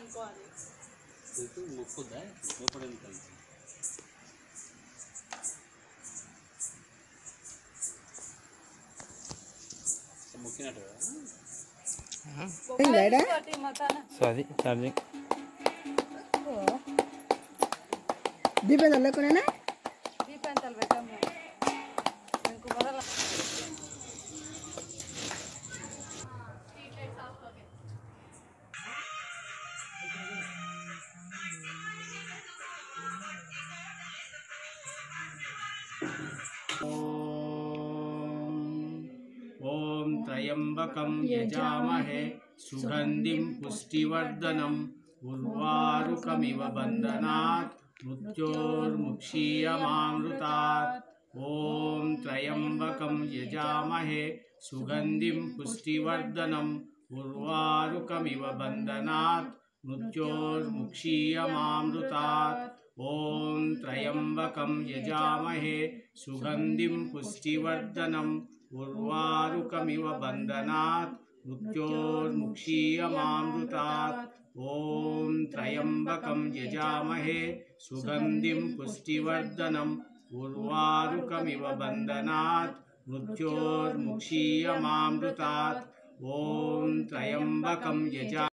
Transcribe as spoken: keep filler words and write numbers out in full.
మొక్కుదా లోపడానికి మొక్కినట్టు అది ఛార్జింగ్ దీపం లేకునేనా దీపంతలు పెట్టాము ఇంకో మొదల ओम त्र्यंबकं यजामहे सुगंधिं पुष्टिवर्धनम् उर्वारुकमिव बन्धनात् मृत्योर्मुक्षीयमामृतात्। ओम त्र्यंबकं यजामहे सुगंधिं पुष्टिवर्धनम् उर्वारुकमिव बन्धनात् मृत्योर्मुक्षीयमामृतात्। ओम त्र्यंबकं यजामहे सुगंधिं पुष्टिवर्धनम् उर्वारुकमिव बन्धनात् मृत्योर्मुक्षीयमामृतात्। ओम त्र्यंबकं यजामहे सुगंधिं पुष्टिवर्धनम् उर्वारुकमिव बन्धनात् मृत्योर्मुक्षीयमामृतात्। ओम त्र्यंबकं यजा